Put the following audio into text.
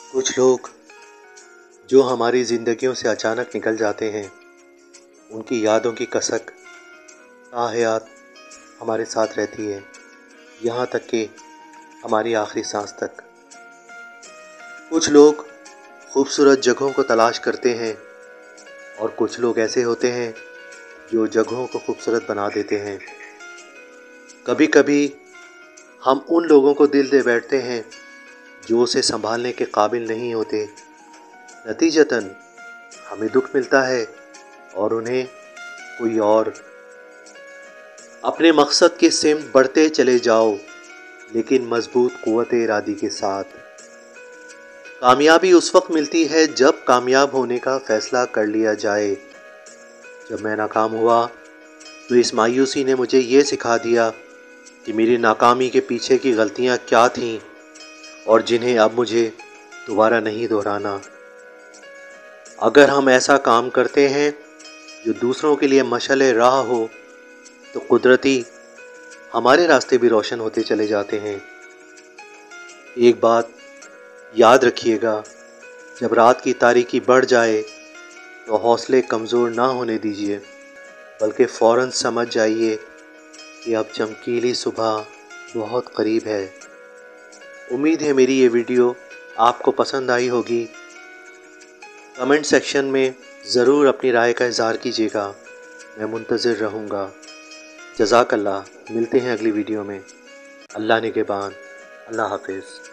कुछ लोग जो हमारी ज़िंदगियों से अचानक निकल जाते हैं, उनकी यादों की कसक ताहयात हमारे साथ रहती है, यहाँ तक कि हमारी आखिरी सांस तक। कुछ लोग खूबसूरत जगहों को तलाश करते हैं और कुछ लोग ऐसे होते हैं जो जगहों को खूबसूरत बना देते हैं। कभी कभी हम उन लोगों को दिल दे बैठते हैं जो उसे संभालने के काबिल नहीं होते। नतीजतन हमें दुख मिलता है और उन्हें कोई और। अपने मकसद की सिमत बढ़ते चले जाओ, लेकिन मजबूत क़ुव्वत इरादी के साथ। कामयाबी उस वक्त मिलती है जब कामयाब होने का फ़ैसला कर लिया जाए। जब मैं नाकाम हुआ तो इस मायूसी ने मुझे ये सिखा दिया कि मेरी नाकामी के पीछे की गलतियाँ क्या थीं और जिन्हें अब मुझे दोबारा नहीं दोहराना। अगर हम ऐसा काम करते हैं जो दूसरों के लिए मशअल राह हो, तो कुदरती हमारे रास्ते भी रोशन होते चले जाते हैं। एक बात याद रखिएगा, जब रात की तारीकी बढ़ जाए तो हौसले कमज़ोर ना होने दीजिए, बल्कि फ़ौरन समझ जाइए कि अब चमकीली सुबह बहुत करीब है। उम्मीद है मेरी ये वीडियो आपको पसंद आई होगी। कमेंट सेक्शन में ज़रूर अपनी राय का इज़हार कीजिएगा, मैं मुंतज़िर रहूँगा। जज़ाकल्लाह। मिलते हैं अगली वीडियो में। अल्लाह निगहबान। अल्लाह हाफ़िज़।